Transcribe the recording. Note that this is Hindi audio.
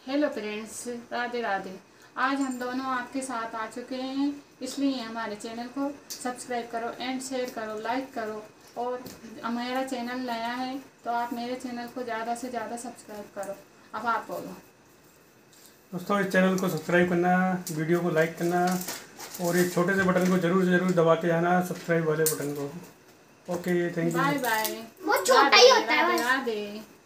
Hello friends, Radhe Radhe. आज हम दोनों आपके साथ आ चुके हैं, इसलिए हमारे चैनल को सब्सक्राइब करो एंड शेयर करो, लाइक करो। और मेरा चैनल नया है तो आप मेरे चैनल को ज़्यादा से ज़्यादा सब्सक्राइब करो। अब आप बोलो। दोस्तों, इस चैनल को सब्सक्राइब करना, वीडियो को लाइक करना और ये छोटे से बटन को जरूर जरूर दबा के आना, सब्सक्राइब वाले बटन को। Okay, thank you. Bye bye. वो छोटा ही होता है राधे बस। राधे।